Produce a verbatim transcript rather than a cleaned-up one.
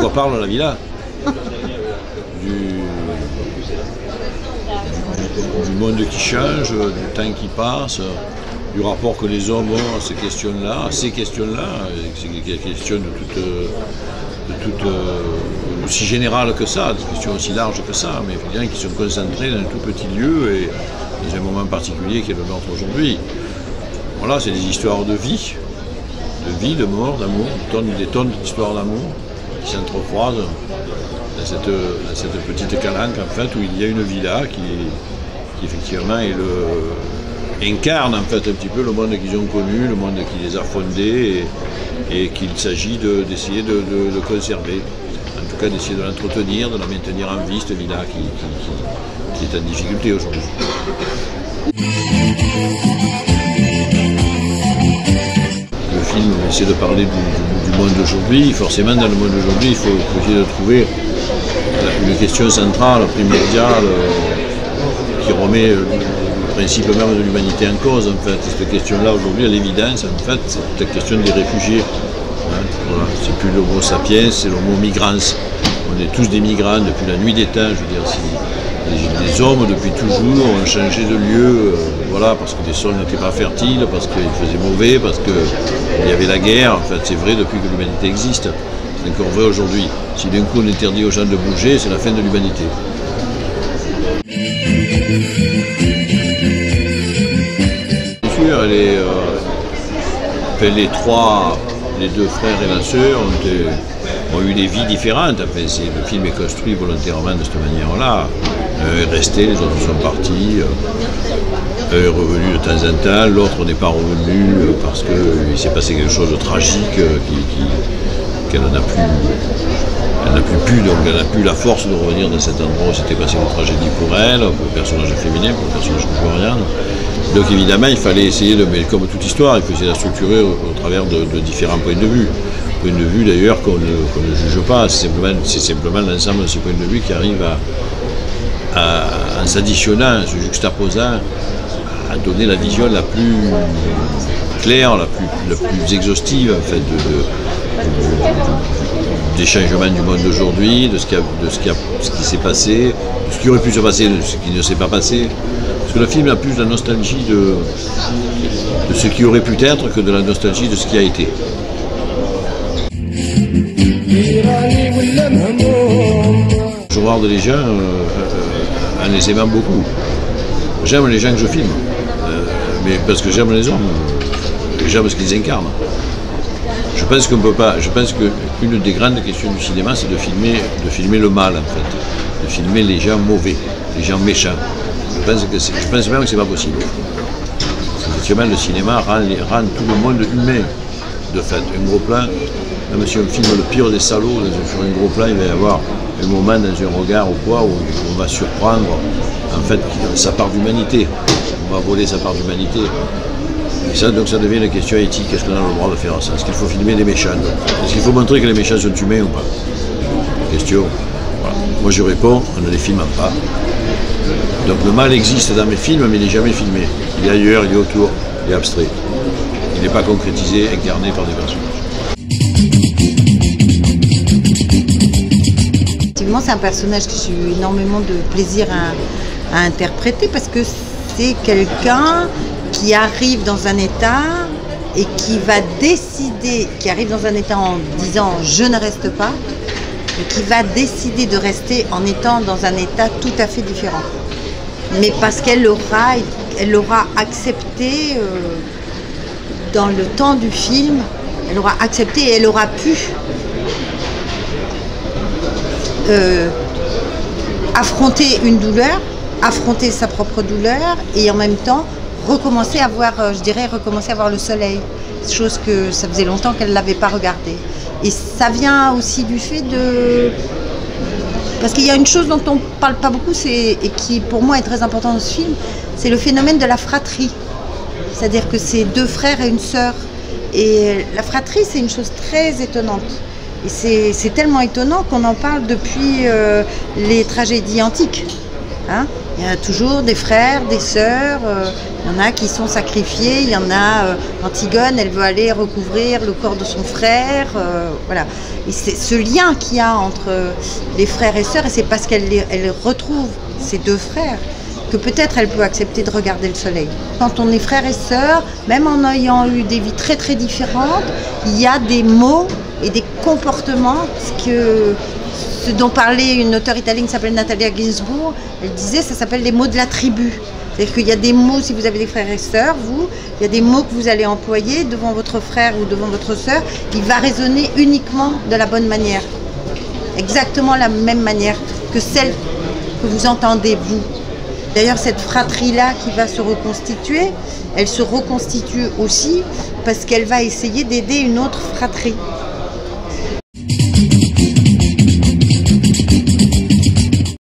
quoi parle la villa? du, du, du monde qui change, du temps qui passe, du rapport que les hommes ont à ces questions-là, à ces questions-là, c'est des questions de toute, de toute euh, aussi générales que ça, des questions aussi larges que ça, mais bien qui sont concentrées dans un tout petit lieu et dans un moment particulier qui est le nôtre aujourd'hui. Voilà, c'est des histoires de vie, de vie, de mort, d'amour, des tonnes, des tonnes d'histoires d'amour qui s'entrecroisent dans cette, dans cette petite calanque en fait où il y a une villa qui, qui effectivement est le, incarne en fait un petit peu le monde qu'ils ont connu, le monde qui les a fondés et, et qu'il s'agit d'essayer de, de, de, de conserver, en tout cas d'essayer de l'entretenir, de la maintenir en vie, cette villa qui, qui, qui, qui est en difficulté aujourd'hui. Le film essaie de parler du, du, du monde d'aujourd'hui. Forcément, dans le monde d'aujourd'hui, il faut, faut essayer de trouver une question centrale, primordiale, qui remet le principe même de l'humanité en cause. En fait, cette question-là aujourd'hui, à l'évidence, en fait, c'est la question des réfugiés. Hein, voilà. C'est plus l'homo sapiens, c'est l'homo migrans. On est tous des migrants depuis la nuit des temps. Je veux dire, si les, les hommes depuis toujours ont changé de lieu, euh, voilà, parce que les sols n'étaient pas fertiles, parce qu'il faisait mauvais, parce qu'il y avait la guerre. En fait, c'est vrai depuis que l'humanité existe. C'est encore vrai aujourd'hui. Si d'un coup on interdit aux gens de bouger, c'est la fin de l'humanité. Bien sûr, les, euh, les trois, les deux frères et la sœur ont, euh, ont eu des vies différentes. Enfin, le film est construit volontairement de cette manière-là. Un est resté, les autres sont partis. Un est revenu de temps en temps, l'autre n'est pas revenu parce qu'il s'est passé quelque chose de tragique qui, qui, qu'elle n'a plus, elle n'a plus pu, donc elle n'a plus la force de revenir dans cet endroit où s'était passé une tragédie pour elle, pour le personnage féminin, pour le personnage coréen. Donc évidemment, il fallait essayer de, mais comme toute histoire, il faut essayer de la structurer au, au travers de, de différents points de vue. Points de vue d'ailleurs qu'on ne, qu'on ne juge pas, c'est simplement, c'est simplement l'ensemble de ces points de vue qui arrive à, à en s'additionnant, en se juxtaposant, à donner la vision la plus claire, la plus, la plus exhaustive en fait, de, de des changements du monde d'aujourd'hui, de ce qui, a, de ce qui, a, ce qui s'est passé, de ce qui aurait pu se passer, de ce qui ne s'est pas passé. Parce que le film a plus la nostalgie de, de ce qui aurait pu être que de la nostalgie de ce qui a été. Je regarde les gens euh, euh, en les aimant beaucoup. J'aime les gens que je filme, euh, mais parce que j'aime les hommes, j'aime ce qu'ils incarnent. Je pense qu'on peut pas. Je pense qu'une des grandes questions du cinéma, c'est de filmer, de filmer le mal, en fait, de filmer les gens mauvais, les gens méchants. Je pense que je pense même que c'est pas possible. Effectivement, le cinéma rend, les, rend tout le monde humain. De fait, un gros plan, même si on filme le pire des salauds sur un gros plan, il va y avoir un moment dans un regard ou quoi où on va surprendre, en fait, sa part d'humanité. On va voler sa part d'humanité. Et ça, donc ça devient une question éthique. Est-ce qu'on a le droit de faire ça? Est-ce qu'il faut filmer des méchants? Est-ce qu'il faut montrer que les méchants sont humains ou pas? Question. Voilà. Moi je réponds, on ne les filme pas. Donc le mal existe dans mes films, mais il n'est jamais filmé. Il est ailleurs, il est autour, il est abstrait. Il n'est pas concrétisé, incarné par des personnages. Effectivement, c'est un personnage que j'ai eu énormément de plaisir à, à interpréter parce que c'est quelqu'un qui arrive dans un état et qui va décider, qui arrive dans un état en disant « je ne reste pas », et qui va décider de rester en étant dans un état tout à fait différent. Mais parce qu'elle aura, elle l'aura accepté euh, dans le temps du film, elle aura accepté et elle aura pu euh, affronter une douleur, affronter sa propre douleur et en même temps recommencer à voir, je dirais, recommencer à voir le soleil, chose que ça faisait longtemps qu'elle ne l'avait pas regardé. Et ça vient aussi du fait de... Parce qu'il y a une chose dont on ne parle pas beaucoup, et qui pour moi est très importante dans ce film, c'est le phénomène de la fratrie. C'est-à-dire que c'est deux frères et une sœur. Et la fratrie, c'est une chose très étonnante. Et c'est tellement étonnant qu'on en parle depuis euh, les tragédies antiques. Hein, il y a toujours des frères, des sœurs, euh, il y en a qui sont sacrifiés, il y en a, euh, Antigone, elle veut aller recouvrir le corps de son frère, euh, voilà. Et c'est ce lien qu'il y a entre les frères et sœurs, et c'est parce qu'elle les, elle retrouve ces deux frères que peut-être elle peut accepter de regarder le soleil. Quand on est frères et sœurs, même en ayant eu des vies très très différentes, il y a des mots et des comportements, ce que... Ce dont parlait une auteure italienne qui s'appelle Natalia Ginzburg, elle disait ça s'appelle les mots de la tribu. C'est-à-dire qu'il y a des mots, si vous avez des frères et sœurs, vous, il y a des mots que vous allez employer devant votre frère ou devant votre sœur, il va résonner uniquement de la bonne manière. Exactement la même manière que celle que vous entendez, vous. D'ailleurs, cette fratrie-là qui va se reconstituer, elle se reconstitue aussi parce qu'elle va essayer d'aider une autre fratrie.